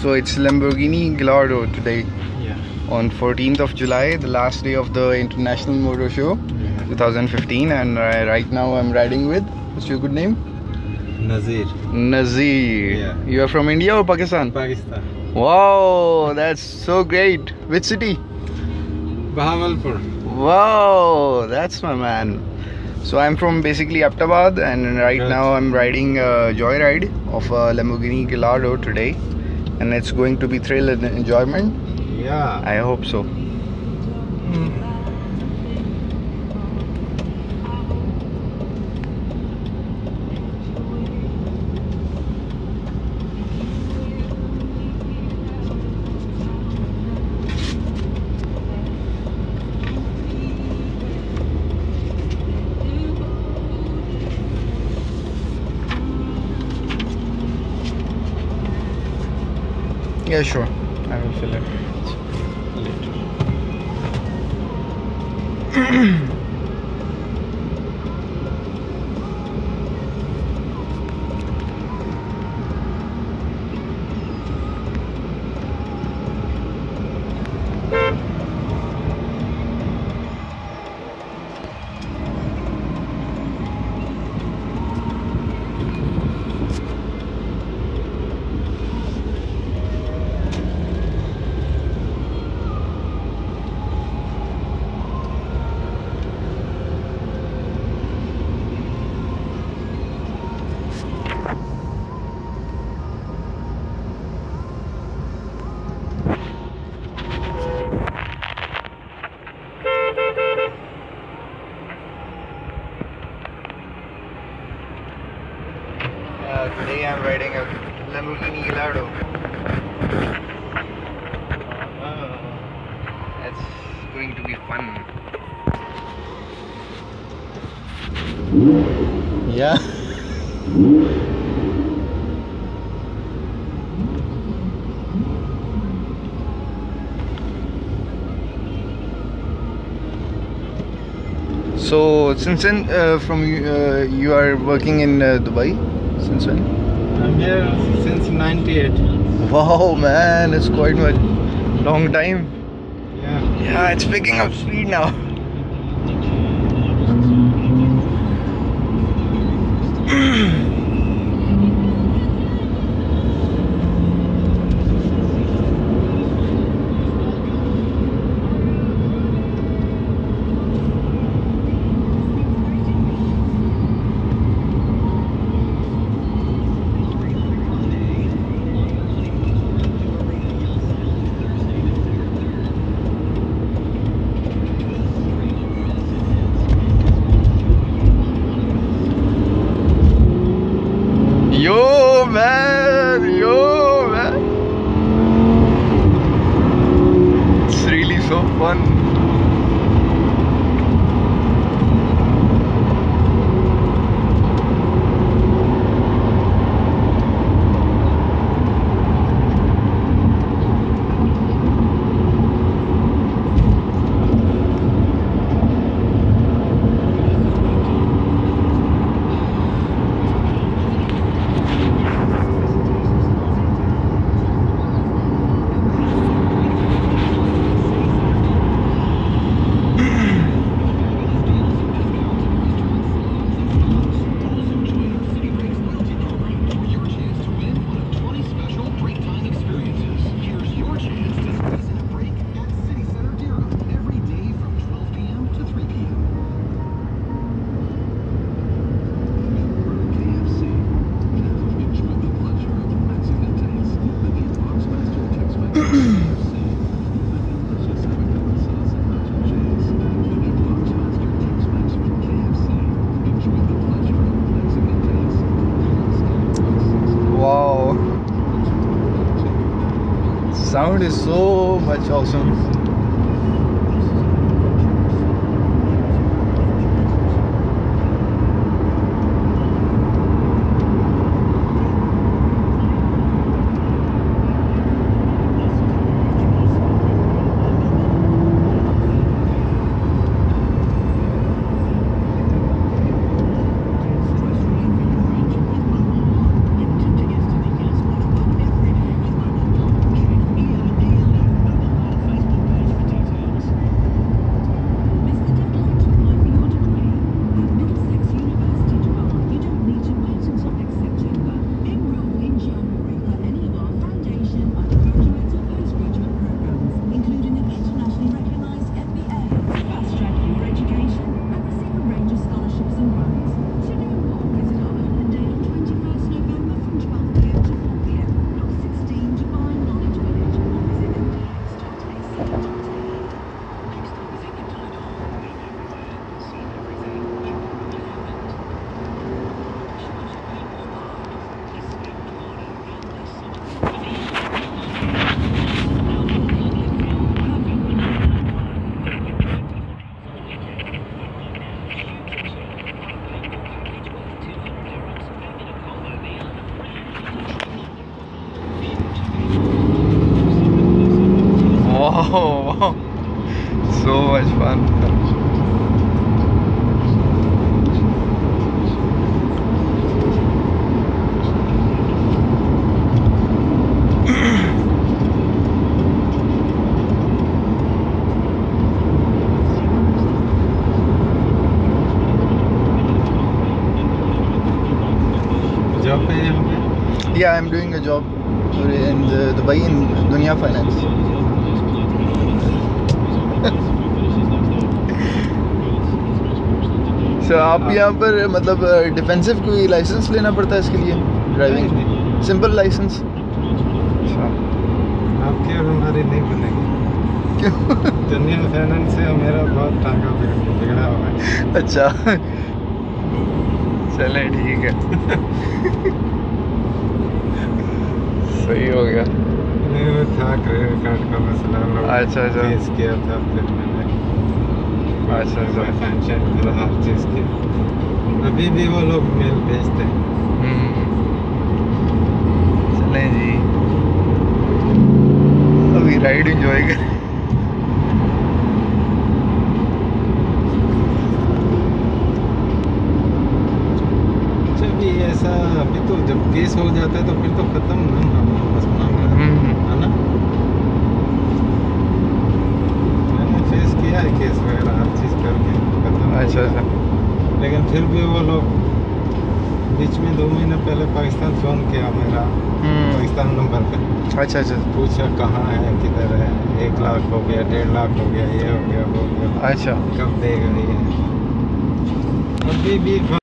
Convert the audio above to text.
So it's Lamborghini Gallardo today. Yeah. On 14th of July, the last day of the International Motor Show 2015, and right now I'm riding with, what's your good name? Nazir. Nazir. Yeah. You are from India or Pakistan? Pakistan. Wow, that's so great. Which city? Bahawalpur. Wow, that's my man. So I'm from basically Ahmedabad, and right now I'm riding a Joyride of a Lamborghini Gallardo today, and it's going to be thrill and enjoyment. Yeah. I hope so. Yeah, sure. I will fill it later. Today I'm riding a Lamborghini Gallardo. That's going to be fun. Yeah. So since when you are working in Dubai? Since when? I'm here since '98. Wow, man, it's quite much long time. Yeah. Yeah, it's picking up speed now. Yo man, it's really so fun. Wow, sound is so much awesome. Job पे यहाँ पे? Yeah, I'm doing a job in Dubai in Dunya Finance. So आप यहाँ पर मतलब defensive कोई licence लेना पड़ता है इसके लिए ड्राइविंग? Simple licence? आपकी और हमारी नहीं बनेगी। क्यों? दुनिया फाइनेंस से मेरा बहुत टांगा बिगड़ा हुआ है। अच्छा चले ठीक है। सही हो गया। नहीं वो था क्रेडिट कार्ड का मसला। अच्छा अच्छा केस किया था फिर मैंने अच्छा अच्छा फंक्शन करा हर चीज़ की। अभी भी वो लोग मेल भेजते हैं। चलें जी अभी राइड एंजॉय करें। अभी ऐसा अभी तो जब केस हो जाता है तो फिर तो खत्म ना मसला है ना। मैंने फेस किया है केस वगैरह हर चीज़ करके खत्म। अच्छा अच्छा लेकिन फिर भी वो लोग बीच में 2 महीने पहले पाकिस्तान फ़ोन किया मेरा पाकिस्तान नंबर पे। अच्छा अच्छा पूछा कहाँ है किधर है 1 लाख हो गया 1.5 लाख हो गया ये हो गया वो हो गया। अच्छा कब देगा ये अभी भी